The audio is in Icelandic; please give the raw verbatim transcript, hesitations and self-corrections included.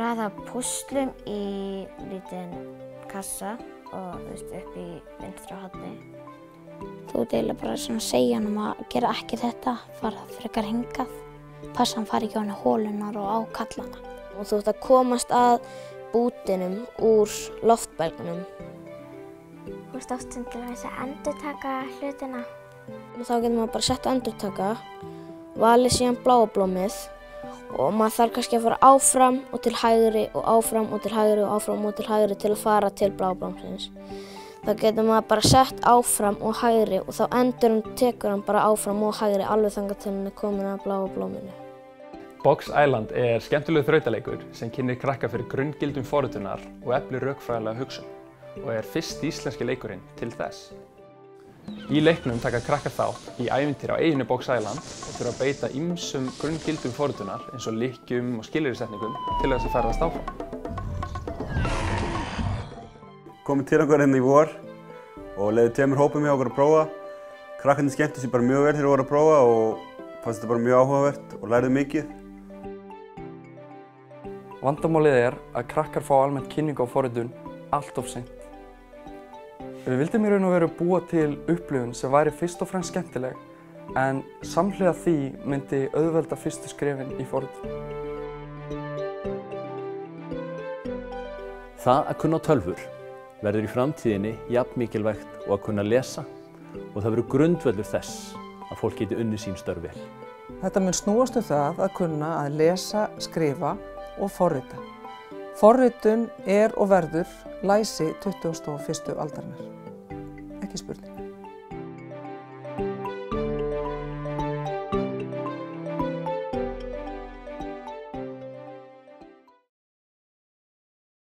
raða púslum í lítinn kassa og þú veist, upp í vinstra horni. Þú ert eiginlega bara svona að segja hann um að gera ekki þetta, fara frekar hingað. Passa hann fari ekki á henni hólunar og á kallana. Og þú ert að komast að bútinum úr loftbelgnum. Þú veist oft sem til þess að endurtaka hlutina. Og þá getur maður bara sett að endurtaka, valið síðan bláa blómið og maður þarf kannski að fara áfram og til hægri og áfram og til hægri og áfram og til hægri til að fara til bláa blómsins. Þá getur maður bara sett áfram og hægri og þá endur hann, tekur hann bara áfram og hægri alveg þangað til hann er komin að bláa blóminu. Box Island er skemmtilegur þrautaleikur sem kynnir krakka fyrir grunngildum forritunar og eflir rökfræðilega hugsun og er fyrst íslenski leikurinn til þess. Í leiknum taka krakkar þátt í ævintýri á eyjunni Box Island og þurfa að beita ýmsum grunngildum forritunar eins og lykkjum og skilyrðisetningum til þess að ferðast áfram. Komum til okkar hérna í vor og leiðum tveimur hópum hjá okkur að prófa. Krakkarnir skemmtu sér bara mjög vel þegar þeir voru að prófa og fannst þetta bara mjög áhugavert og lærðu mikið. Vandamálið er að krakkar fá almennt kynningu á forritun allt of seint. Við vildum í raun og veru búa til upplifun sem væri fyrst og fremst skemmtileg, en samhliða því myndi auðvelda fyrstu skrefin í forritun. Það að kunna tölvur verður í framtíðinni jafn mikilvægt og að kunna lesa og það verður grundvöllur þess að fólk geti unnið sín störf vel. Þetta mun snúast um það að kunna að lesa, skrifa og forrita. Forritun er og verður læsi tuttugasta og fyrstu aldarinnar. Ekki spurning.